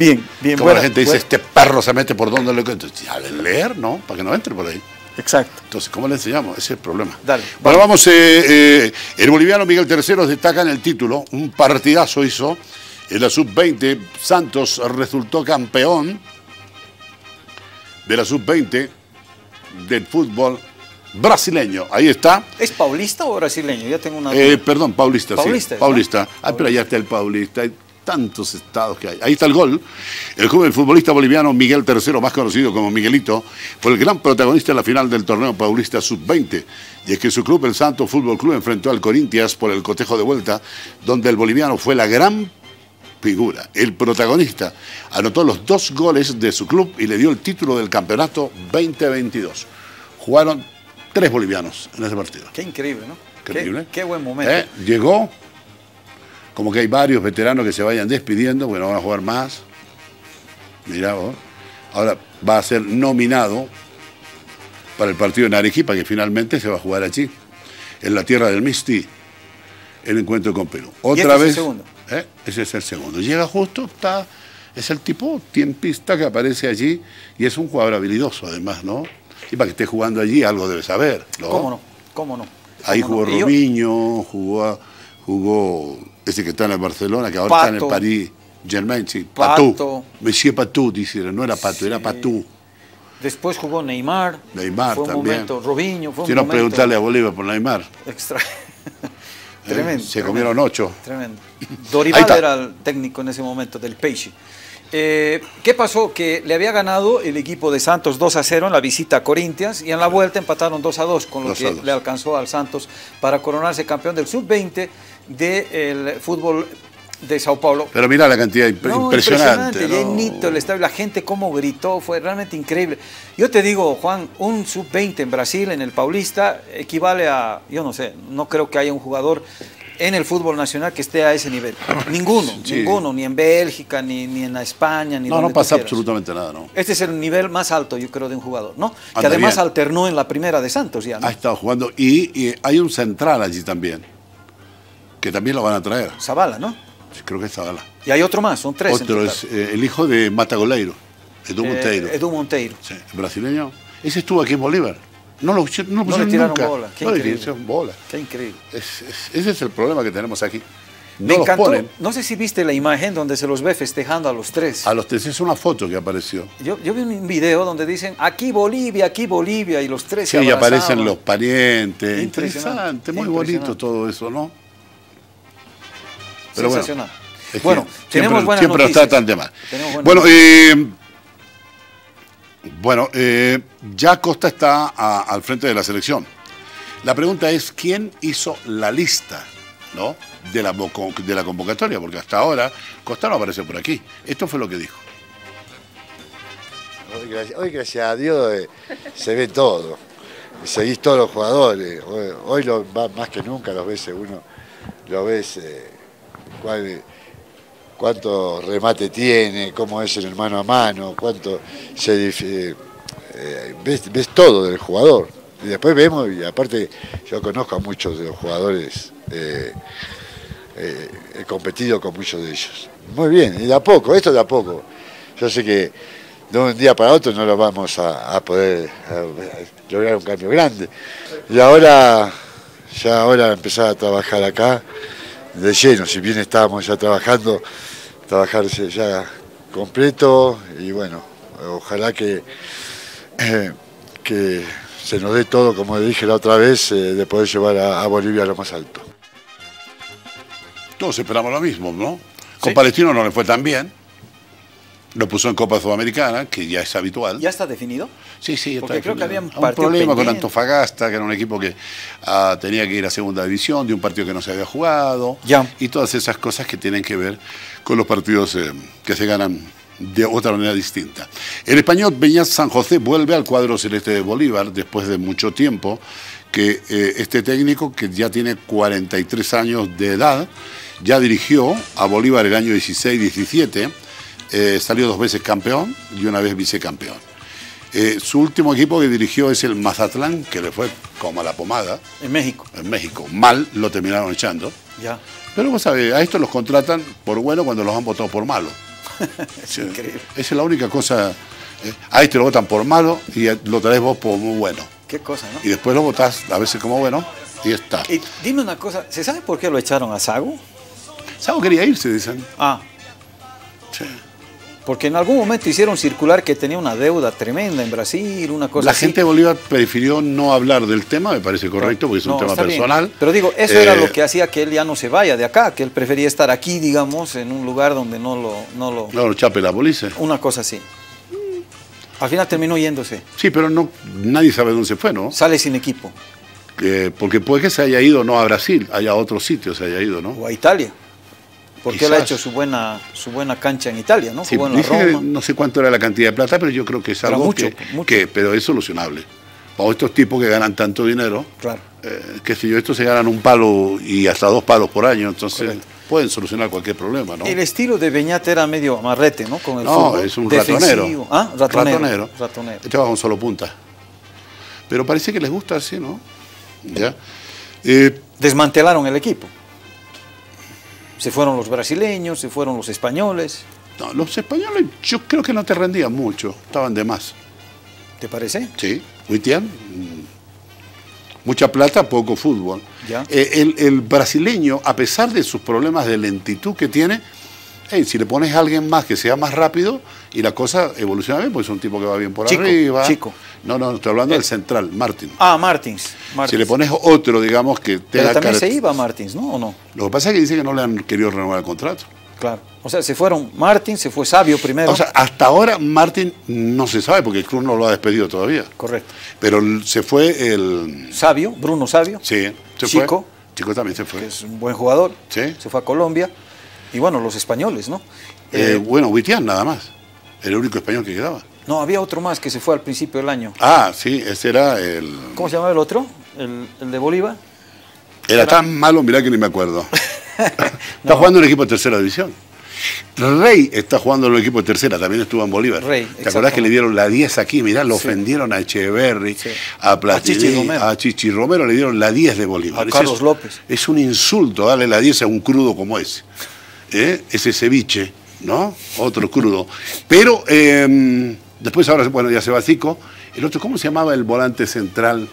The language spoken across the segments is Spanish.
Bien, bien. Como la gente dice, este perro se mete por donde le... Entonces, ya de leer, ¿no? Para que no entre por ahí. Exacto. Entonces, ¿cómo le enseñamos? Ese es el problema. Dale. Bueno, vamos. El boliviano Miguel Terceros destaca en el título. Un partidazo hizo. En la sub-20, Santos resultó campeón de la sub-20 del fútbol brasileño. Ahí está. ¿Es paulista o brasileño? Ya tengo una... Perdón, paulista, Paulista, sí. Paulista. ¿no? Ah, pero allá está el paulista. Hay tantos estados que hay. Ahí está el gol. El joven futbolista boliviano Miguel Tercero, más conocido como Miguelito, fue el gran protagonista en la final del torneo paulista sub-20. Y es que su club, el Santos Fútbol Club, enfrentó al Corinthians por el cotejo de vuelta, donde el boliviano fue la gran figura. El protagonista anotó los 2 goles de su club y le dio el título del campeonato 2022. Jugaron 3 bolivianos en ese partido. Qué increíble, ¿no? Increíble. Qué buen momento. Llegó, como que hay varios veteranos que se vayan despidiendo, bueno, van a jugar más. Mirá vos. Ahora va a ser nominado para el partido en Arequipa, que finalmente se va a jugar allí, en la tierra del Misti, el encuentro con Perú. Otra vez. ¿Es el segundo? Ese es el segundo. Llega justo, es el tipo tiempista que aparece allí y es un jugador habilidoso además, ¿no? Y para que esté jugando allí algo debe saber, ¿no? ¿Cómo no? ¿Cómo no? Ahí jugó Robinho, jugó ese que está en el Barcelona, que ahora Pato, está en el Paris Germain, sí. Pato. Monsieur Patou, dice, no era Pato, era Patou. Después jugó Neymar. Neymar fue un también. Momento, Robinho, fue un si no, momento. preguntarle a Bolívar por Neymar. Extra. Tremendo. Se comieron 8. Tremendo. Dorival era el técnico en ese momento del Peixe. ¿Qué pasó? Que le había ganado el equipo de Santos 2-0 en la visita a Corinthians y en la vuelta empataron 2-2, con lo que le alcanzó al Santos para coronarse campeón del sub-20 del fútbol de Sao Paulo. Pero mira la cantidad impresionante. Llenito el estadio, la gente cómo gritó, fue realmente increíble. Yo te digo, Juan, un sub-20 en Brasil, en el Paulista, equivale a, yo no sé, no creo que haya un jugador en el fútbol nacional que esté a ese nivel. Ninguno, ninguno, ni en Bélgica, ni en España, ni donde no pasa quieras. Absolutamente nada, ¿no? Este es el nivel más alto, yo creo, de un jugador, ¿no? Que además alternó en la primera de Santos ya, ¿no? Ha estado jugando y hay un central allí también, que también lo van a traer. Zavala, ¿no? Creo que es Zavala. Y hay otro más, son 3. Otro es el hijo de Matagoleiro, Edu Monteiro. Edu Monteiro. Sí, brasileño. Ese estuvo aquí en Bolívar. No lo pusieron le tiraron nunca. bola. Qué no le increíble. tiraron bola. Qué increíble. Ese es el problema que tenemos aquí. Me encantó. No sé si viste la imagen donde se los ve festejando a los 3. A los 3 es una foto que apareció. Yo vi un video donde dicen aquí Bolivia, y los 3 se abrazaban. Sí, y aparecen los parientes. Interesante, muy bonito todo eso, ¿no? Pero sensacional. Bueno, tenemos buenas siempre noticias. nos tratan de mal. Bueno, ya Costa está al frente de la selección. La pregunta es, ¿quién hizo la lista, ¿no?, de la convocatoria? Porque hasta ahora Costa no aparece por aquí. Esto fue lo que dijo. Hoy gracias a Dios, se ve todo. Seguís todos los jugadores. Hoy más que nunca los ves uno. Lo ves cuánto remate tiene, cómo es el mano a mano, ves todo del jugador. Y después vemos, y aparte yo conozco a muchos de los jugadores, he competido con muchos de ellos. Muy bien, y de a poco, esto de a poco. Yo sé que de un día para otro no lo vamos a poder lograr un cambio grande. Y ahora empezar a trabajar acá de lleno, si bien estábamos ya trabajarse ya completo, y bueno, ojalá que se nos dé todo, como dije la otra vez, de poder llevar a Bolivia a lo más alto. Todos esperamos lo mismo, ¿no? Con Palestino no le fue tan bien. Lo puso en Copa Sudamericana, que ya es habitual. ¿Ya está definido? Sí, está porque creo que había un problema con Antofagasta, que era un equipo que tenía que ir a segunda división, de un partido que no se había jugado. Y todas esas cosas que tienen que ver con los partidos que se ganan de otra manera distinta. El español Beñat San José vuelve al cuadro celeste de Bolívar después de mucho tiempo que este técnico, que ya tiene 43 años de edad, ya dirigió a Bolívar el año 16-17, salió 2 veces campeón y una vez vicecampeón. Su último equipo que dirigió es el Mazatlán, que le fue como a la pomada. En México. En México. Mal lo terminaron echando. Ya. Pero vos sabés, a estos los contratan por bueno cuando los han votado por malo. Es increíble. Esa es la única cosa. A este lo votan por malo y lo traes vos por muy bueno. Qué cosa, ¿no? Y después lo votás a veces como bueno y está. Y dime una cosa, ¿se sabe por qué lo echaron a Sago? Sago quería irse, dicen. Ah. Sí. Porque en algún momento hicieron circular que tenía una deuda tremenda en Brasil, una cosa La así. gente de Bolívar prefirió no hablar del tema, me parece correcto, porque es un tema personal. Bien. Pero digo, eso era lo que hacía que él ya no se vaya de acá, que él prefería estar aquí, digamos, en un lugar donde no lo chape la policía. Una cosa así. Al final terminó yéndose. Sí, pero nadie sabe dónde se fue, ¿no? Sale sin equipo. Porque puede que se haya ido no a Brasil, haya a otro sitio se haya ido, ¿no? O a Italia. Porque él ha hecho su buena cancha en Italia, ¿no? Sí, jugó en la Roma. No sé cuánto era la cantidad de plata, pero yo creo que es algo pero es solucionable. Para estos tipos que ganan tanto dinero, claro. Qué sé yo, estos se ganan un palo y hasta 2 palos por año, entonces pueden solucionar cualquier problema, ¿no? El estilo de Beñat era medio amarrete, ¿no? Con el fútbol. Es un ratonero. Ah, ratonero. Este va con solo punta. Pero parece que les gusta así, ¿no? ¿Ya? Desmantelaron el equipo. Se fueron los brasileños, se fueron los españoles. No, los españoles yo creo que no te rendían mucho, estaban de más. ¿Te parece? Sí, Whittier, mucha plata, poco fútbol. ¿Ya? El brasileño, a pesar de sus problemas de lentitud que tiene, si le pones a alguien más que sea más rápido y la cosa evoluciona bien, pues es un tipo que va bien por arriba. Chico. No, estoy hablando del central, Martín. Ah, Martins. Si le pones otro, digamos, que tenga... Pero también se iba Martins, ¿no? ¿O no? Lo que pasa es que dice que no le han querido renovar el contrato. Claro. O sea, se fueron Martins, se fue Sabio primero. O sea, hasta ahora Martín no se sabe porque el club no lo ha despedido todavía. Correcto. Pero se fue el... Sabio, Bruno Sabio. Sí, se Chico. fue. Chico también se fue. Que es un buen jugador. Sí. Se fue a Colombia. Y bueno, los españoles, ¿no? Bueno, Whittier nada más. El único español que quedaba. No, había otro más que se fue al principio del año. Ah, sí, ese era el... ¿Cómo se llamaba el otro? ¿El de Bolívar? Era tan malo, mirá que ni me acuerdo. Está jugando en el equipo de tercera división. Rey está jugando en el equipo de tercera, también estuvo en Bolívar. Rey, ¿Te acordás que le dieron la 10 aquí? Mirá, lo ofendieron a Echeverri, a Platini, a Chichi Romero le dieron la 10 de Bolívar. A Carlos López. Es un insulto darle la 10 a un crudo como ese. Ese ceviche, ¿no? Otro crudo. Pero después ahora, bueno, ya se va Zico. El otro, ¿cómo se llamaba el volante central?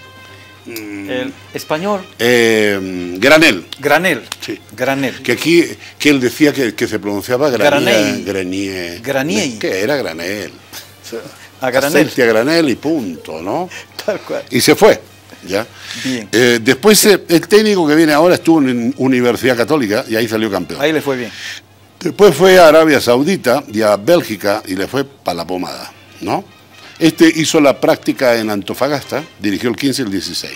El español. Granel. Sí. Granel. Que aquí, que él decía que se pronunciaba Granier. Granier. ¿Qué era Granel? O sea, a Granel. A Granel y punto, ¿no? Tal cual. Y se fue, ¿ya? Bien. Después el técnico que viene ahora estuvo en Universidad Católica y ahí salió campeón. Ahí le fue bien. Después fue a Arabia Saudita y a Bélgica y le fue para la pomada, ¿no? Este hizo la práctica en Antofagasta, dirigió el 15 y el 16.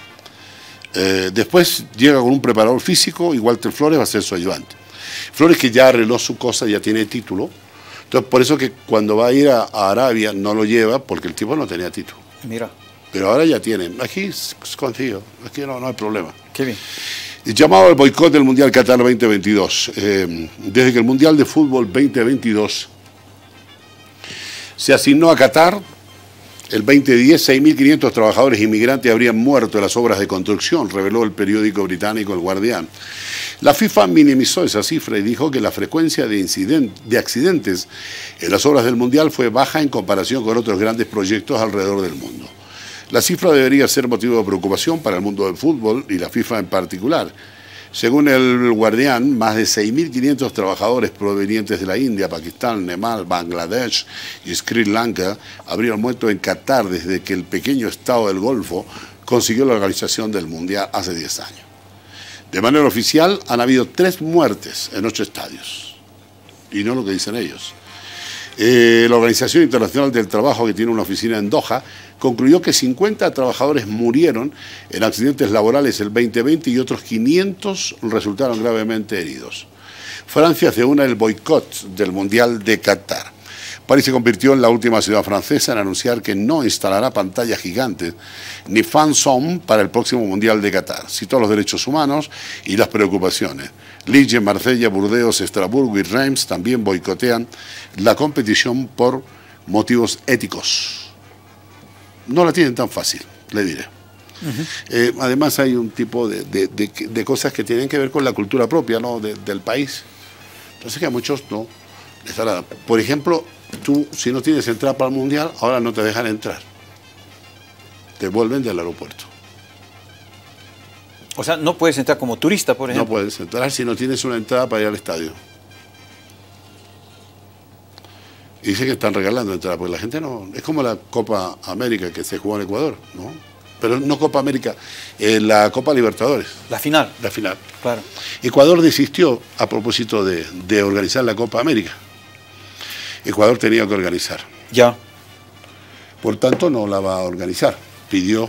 Después llega con un preparador físico y Walter Flores va a ser su ayudante. Flores que ya arregló su cosa, ya tiene título. Entonces por eso que cuando va a ir a Arabia no lo lleva porque el tipo no tenía título. Mira. Pero ahora ya tiene. Aquí consigo, aquí no hay problema. Qué bien. Llamado al boicot del Mundial Qatar 2022. Desde que el Mundial de Fútbol 2022 se asignó a Qatar, el 2010, 6.500 trabajadores inmigrantes habrían muerto en las obras de construcción, reveló el periódico británico El Guardián. La FIFA minimizó esa cifra y dijo que la frecuencia de accidentes en las obras del Mundial fue baja en comparación con otros grandes proyectos alrededor del mundo. La cifra debería ser motivo de preocupación para el mundo del fútbol y la FIFA en particular. Según el Guardián, más de 6.500 trabajadores provenientes de la India, Pakistán, Nepal, Bangladesh y Sri Lanka habrían muerto en Qatar desde que el pequeño estado del Golfo consiguió la organización del Mundial hace 10 años. De manera oficial, han habido 3 muertes en 8 estadios. Y no lo que dicen ellos. La Organización Internacional del Trabajo, que tiene una oficina en Doha, concluyó que 50 trabajadores murieron en accidentes laborales el 2020 y otros 500 resultaron gravemente heridos. Francia se une al boicot del Mundial de Qatar. París se convirtió en la última ciudad francesa en anunciar que no instalará pantallas gigantes ni fan zone para el próximo Mundial de Qatar. Citó los derechos humanos y las preocupaciones. Liege, Marsella, Burdeos, Estrasburgo y Reims también boicotean la competición por motivos éticos. No la tienen tan fácil, le diré. Además hay un tipo de cosas que tienen que ver con la cultura propia, ¿no? del país. Entonces que a muchos no Por ejemplo, tú, si no tienes entrada para el Mundial, ahora no te dejan entrar. Te vuelven del aeropuerto. O sea, no puedes entrar como turista, por ejemplo. No puedes entrar si no tienes una entrada para ir al estadio. Y dice que están regalando entradas, porque la gente no... Es como la Copa América que se jugó en Ecuador, ¿no? Pero no Copa América, la Copa Libertadores. La final. La final. Claro. Ecuador desistió a propósito de organizar la Copa América. Ecuador tenía que organizar. Ya. Por tanto, no la va a organizar. Pidió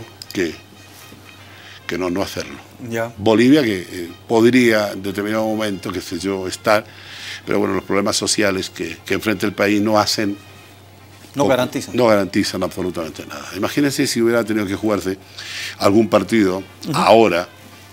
que no hacerlo. Ya. Bolivia, que podría en determinado momento, qué sé yo, estar, pero bueno, los problemas sociales que enfrenta el país no hacen... No garantizan. No garantizan absolutamente nada. Imagínense si hubiera tenido que jugarse algún partido ahora,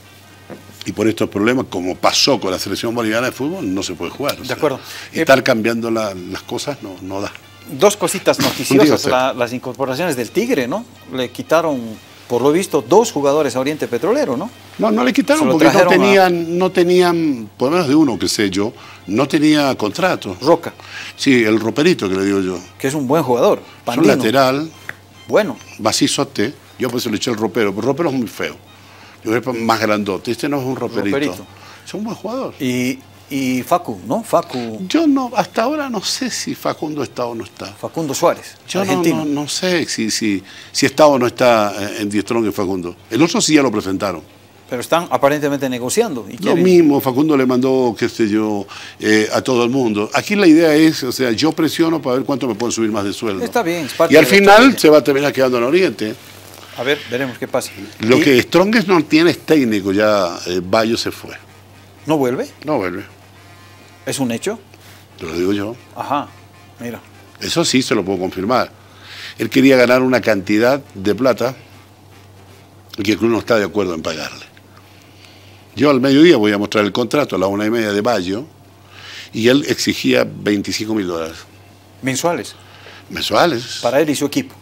y por estos problemas, como pasó con la selección boliviana de fútbol, no se puede jugar. De acuerdo. Estar cambiando las cosas no da. Dos cositas noticiosas. Las incorporaciones del Tigre, ¿no? Le quitaron, por lo visto, 2 jugadores a Oriente Petrolero, ¿no? No le quitaron porque no tenían, por lo menos de uno que sé yo, no tenía contrato. Roca. Sí, el roperito que le digo yo. Que es un buen jugador. Es un lateral. Bueno. Macizote. Yo por eso le eché el ropero, pero el ropero es muy feo. Yo creo que es más grandote. Este no es un roperito. Es un buen jugador. Y Facu, ¿no? Facu. Yo no, hasta ahora no sé si Facundo está o no está. Facundo Suárez, yo argentino. No sé si está o no está en Die Strong y Facundo. El otro sí ya lo presentaron. Pero están aparentemente negociando. ¿Y lo mismo, Facundo le mandó, qué sé yo, a todo el mundo. Aquí la idea es, o sea, yo presiono para ver cuánto me pueden subir más de sueldo. Está bien. Y al final se va a terminar quedando en Oriente. A ver, veremos qué pasa. Lo que Strongest no tiene es técnico, ya Bayo se fue. ¿No vuelve? No vuelve. ¿Es un hecho? Te lo digo yo. Ajá, mira. Eso sí se lo puedo confirmar. Él quería ganar una cantidad de plata que el club no está de acuerdo en pagarle. Yo al mediodía voy a mostrar el contrato a la 1:30 de Bayo y él exigía $25.000. ¿Mensuales? Mensuales. Para él y su equipo.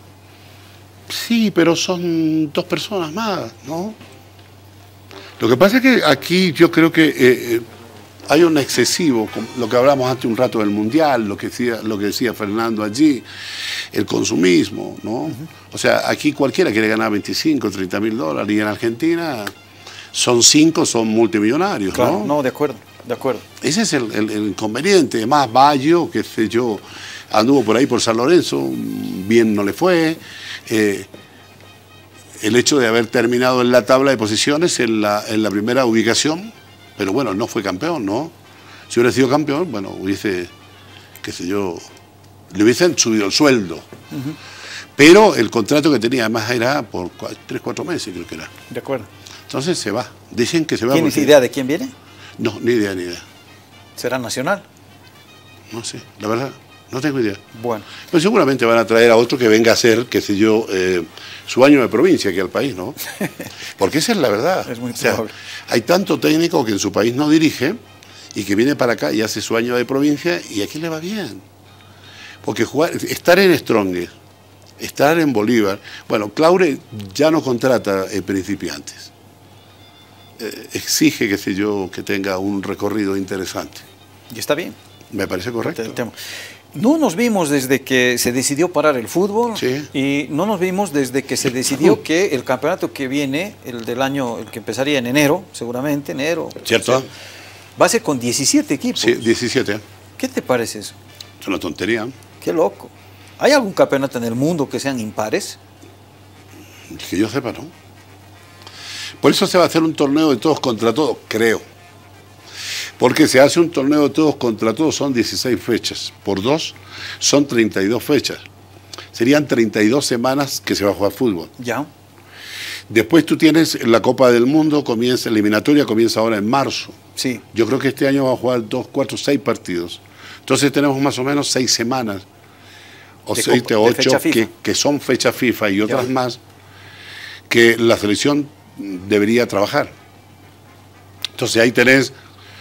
Sí, pero son 2 personas más, ¿no? Lo que pasa es que aquí yo creo que hay un excesivo, lo que hablamos antes un rato del Mundial, lo que decía Fernando allí, el consumismo, ¿no? O sea, aquí cualquiera quiere ganar 25, $30.000 y en Argentina son 5, son multimillonarios, claro, ¿no? No, de acuerdo. Ese es el inconveniente. Además, Bayo, qué sé yo, anduvo por ahí por San Lorenzo, bien no le fue. El hecho de haber terminado en la tabla de posiciones en la primera ubicación, pero bueno, no fue campeón, ¿no? Si hubiera sido campeón, bueno, hubiese, qué sé yo, le hubiesen subido el sueldo. Pero el contrato que tenía además era por 3-4 meses, creo que era. De acuerdo. Entonces se va. Dicen que se va. ¿Tienes idea de quién viene? No, ni idea. ¿Será nacional? No sé, la verdad, no tengo idea. Bueno. Pero seguramente van a traer a otro que venga a hacer, qué sé yo, su año de provincia aquí al país, ¿no? Porque esa es la verdad. Es muy probable. Hay tanto técnico que en su país no dirige y que viene para acá y hace su año de provincia y aquí le va bien. Porque estar en Strongest, estar en Bolívar, bueno, Claure ya no contrata principiantes. Exige, qué sé yo, que tenga un recorrido interesante. Y está bien. Me parece correcto. No nos vimos desde que se decidió parar el fútbol, sí. Y no nos vimos desde que se decidió que el campeonato que viene, el del año, el que empezaría en enero, seguramente enero. ¿Cierto? O sea, va a ser con 17 equipos. Sí, 17. ¿Qué te parece eso? Es una tontería. Qué loco. ¿Hay algún campeonato en el mundo que sean impares? Que yo sepa, ¿no? Por eso se va a hacer un torneo de todos contra todos, creo. Porque se hace un torneo de todos contra todos, son 16 fechas. Por 2 son 32 fechas. Serían 32 semanas que se va a jugar fútbol. Ya. Después tú tienes la Copa del Mundo, eliminatoria comienza ahora en marzo. Sí. Yo creo que este año va a jugar 2, 4, 6 partidos. Entonces tenemos más o menos 6 semanas, o 7, 8, que son fecha FIFA y otras más, que la selección debería trabajar. Entonces ahí tenés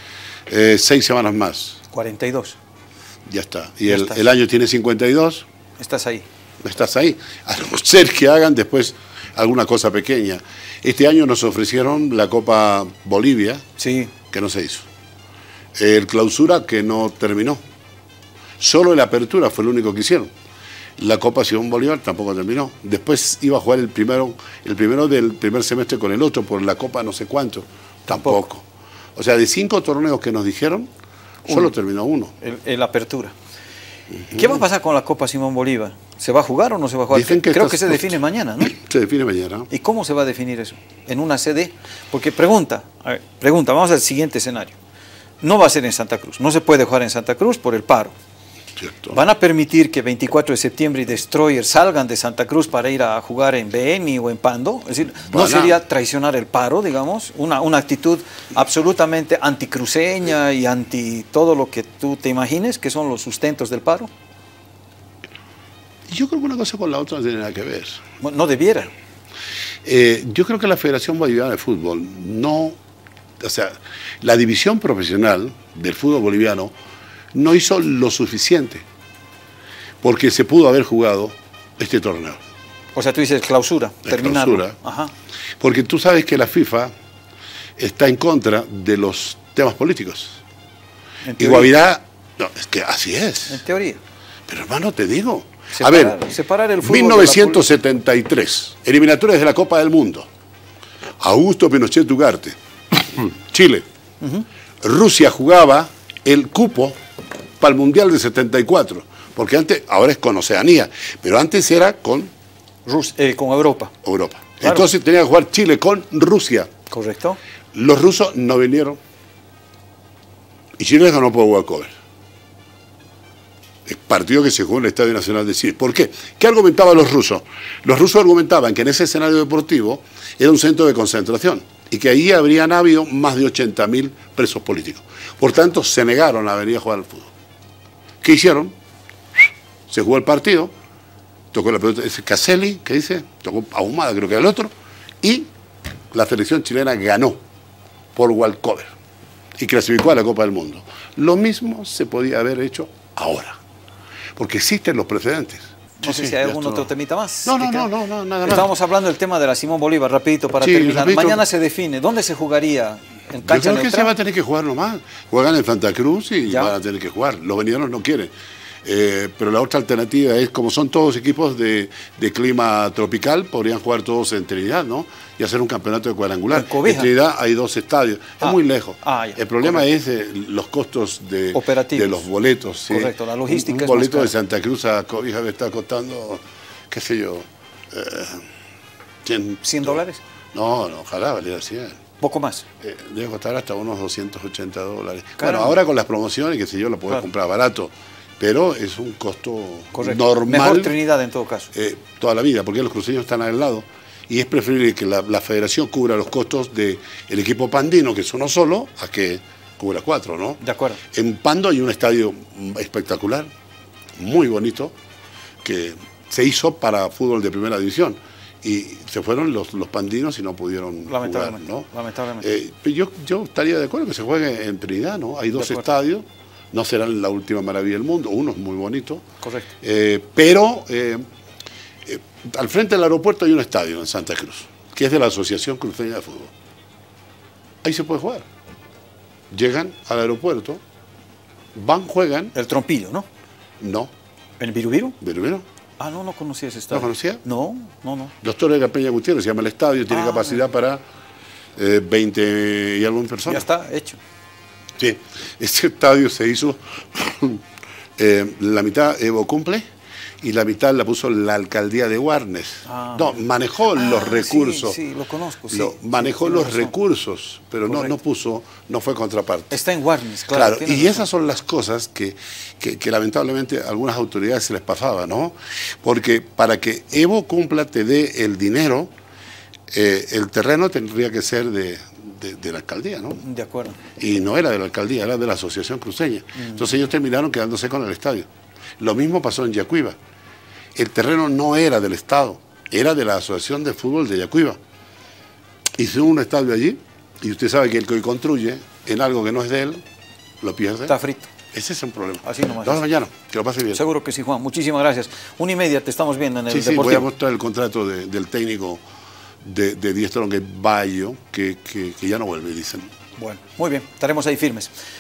6 semanas más. 42. Ya está. Y el año tiene 52. Estás ahí. Estás ahí. A no ser que hagan después alguna cosa pequeña. Este año nos ofrecieron la Copa Bolivia, sí, que no se hizo. El Clausura, que no terminó. Solo la apertura fue lo único que hicieron. La Copa Simón Bolívar tampoco terminó. Después iba a jugar el primero del primer semestre con el otro por la Copa no sé cuánto. Tampoco. O sea, de 5 torneos que nos dijeron, solo terminó uno. El apertura. ¿Qué va a pasar con la Copa Simón Bolívar? ¿Se va a jugar o no se va a jugar? Creo que se define mañana, ¿no? Se define mañana. ¿Y cómo se va a definir eso? ¿En una sede? Porque pregunta, vamos al siguiente escenario. No va a ser en Santa Cruz, no se puede jugar en Santa Cruz por el paro. Cierto. ¿Van a permitir que 24 de septiembre y Destroyer salgan de Santa Cruz para ir a jugar en Beni o en Pando? Es decir, ¿no sería traicionar el paro, digamos? Una actitud absolutamente anticruceña y anti todo lo que tú te imagines que son los sustentos del paro. Yo creo que una cosa con la otra no tiene nada que ver. No debiera. Yo creo que la Federación Boliviana de Fútbol no... O sea, la división profesional del fútbol boliviano no hizo lo suficiente porque se pudo haber jugado este torneo. O sea, tú dices clausura, terminarlo. Clausura. Ajá. Porque tú sabes que la FIFA está en contra de los temas políticos. Y Guavirá, no, es que así es. En teoría. Pero hermano, te digo. Separar el fútbol 1973, eliminatorias de la Copa del Mundo. Augusto Pinochet Ugarte, Chile. Rusia jugaba el cupo para el Mundial de 74, porque antes, ahora es con Oceanía, pero antes era con Europa. Claro. Entonces tenía que jugar Chile con Rusia. Correcto. Los rusos no vinieron y Chile ganó por walkover. El partido que se jugó en el Estadio Nacional de Chile. ¿Por qué? ¿Qué argumentaban los rusos? Los rusos argumentaban que en ese escenario deportivo era un centro de concentración y que ahí habrían habido más de 80.000 presos políticos. Por tanto, se negaron a venir a jugar al fútbol. ¿Qué hicieron? Se jugó el partido, tocó la pelota, ese Caselli, ¿qué dice? Tocó Ahumada, creo que era el otro, y la selección chilena ganó por walkover y clasificó a la Copa del Mundo. Lo mismo se podía haber hecho ahora, porque existen los precedentes. No sé si hay algún otro temita más. No, nada más. Estábamos hablando del tema de la Simón Bolívar, rapidito para terminar. Rapidito. Mañana se define. ¿Dónde se jugaría? ¿En cancha Yo creo que neutral? se va a tener que jugar nomás. Juegan en Santa Cruz y ¿Ya? van a tener que jugar. Los venideros no quieren. Pero la otra alternativa es, como son todos equipos de clima tropical, podrían jugar todos en Trinidad, ¿no? Y hacer un campeonato de cuadrangular. En Trinidad hay 2 estadios. Es muy lejos. El problema es los costos de los boletos. ¿sí? Correcto, la logística un boleto de Santa Cruz a Cobija me está costando, qué sé yo, $100. No, ojalá valiera 100. Poco más. Debe costar hasta unos $280. Caramba. Bueno, ahora con las promociones, qué sé yo, lo puedes comprar barato. Pero es un costo normal. Mejor Trinidad en todo caso. Toda la vida, porque los cruceños están al lado. Y es preferible que la federación cubra los costos del equipo pandino, que es uno solo, a que cubra 4, ¿no? De acuerdo. En Pando hay un estadio espectacular, muy bonito, que se hizo para fútbol de primera división. Y se fueron los pandinos y no pudieron jugar, ¿no? Lamentablemente. Yo estaría de acuerdo que se juegue en Trinidad, ¿no? Hay 2 estadios. No serán la última maravilla del mundo, uno es muy bonito. Correcto. Pero al frente del aeropuerto hay un estadio en Santa Cruz, que es de la Asociación Cruceña de Fútbol. Ahí se puede jugar. Llegan al aeropuerto, van, juegan. El Trompillo, ¿no? No. ¿El Virubiru? ¿Virubiru? Ah, no conocía ese estadio. ¿No conocía? No. Los Toros de Capeña Gutiérrez, se llama el estadio, tiene capacidad para 20 y algo personas. Ya está hecho. Sí, ese estadio se hizo, la mitad Evo Cumple y la mitad la puso la alcaldía de Warnes. Manejó los recursos. Sí, lo conozco. Manejó los recursos, pero no fue contraparte. Está en Warnes, claro. Y razón. Esas son las cosas que lamentablemente a algunas autoridades se les pasaba, ¿no? Porque para que Evo Cumpla te dé el dinero, el terreno tendría que ser de la alcaldía, ¿no? De acuerdo. Y no era de la alcaldía, era de la Asociación Cruceña. Entonces ellos terminaron quedándose con el estadio. Lo mismo pasó en Yacuiba. El terreno no era del Estado, era de la Asociación de Fútbol de Yacuiba. Hizo un estadio allí, y usted sabe que el que construye en algo que no es de él, lo pierde. Está frito. Ese es un problema. Así nomás. Nos vemos mañana, que lo pase bien. Seguro que sí, Juan. Muchísimas gracias. 1:30 te estamos viendo en el Deportivo. Voy a mostrar el contrato del técnico de Die Strong Bayo, que ya no vuelve, dicen. Bueno, muy bien, estaremos ahí firmes.